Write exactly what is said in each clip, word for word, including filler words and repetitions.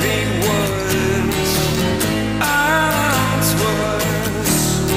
repeat words I once was.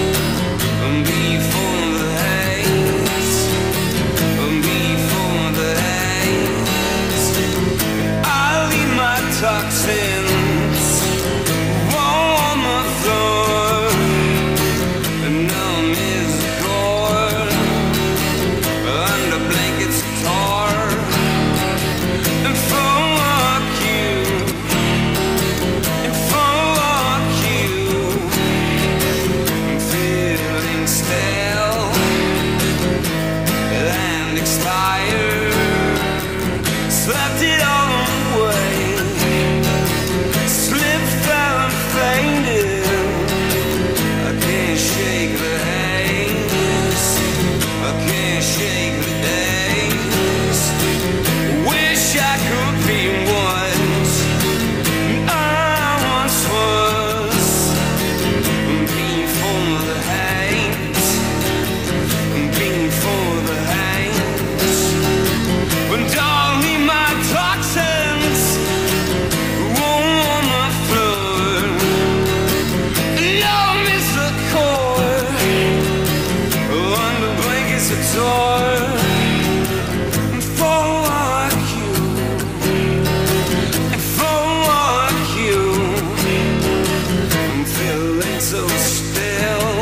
Before the haze, before the haze, I'll leave my toxins on the floor. Numb as a cord under blankets torn. And fuck you, and fuck you. I'm feeling stale and expired. Slept it all away. Slipped, fell and fainted. I can't shake the haze. I can't shake the days. Wish I could be what I once was. Before the hate, before the hate. When darling my toxins on the floor. Love is the core under blankets of torn. Fuck you, and fuck you. I'm feeling so still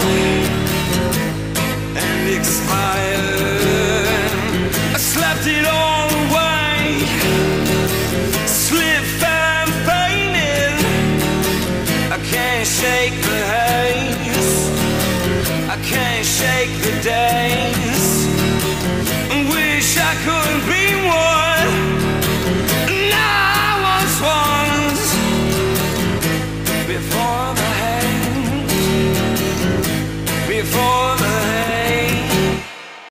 and expired. I slept it all away. Slip and fainted. I can't shake the haze. I can't shake the day.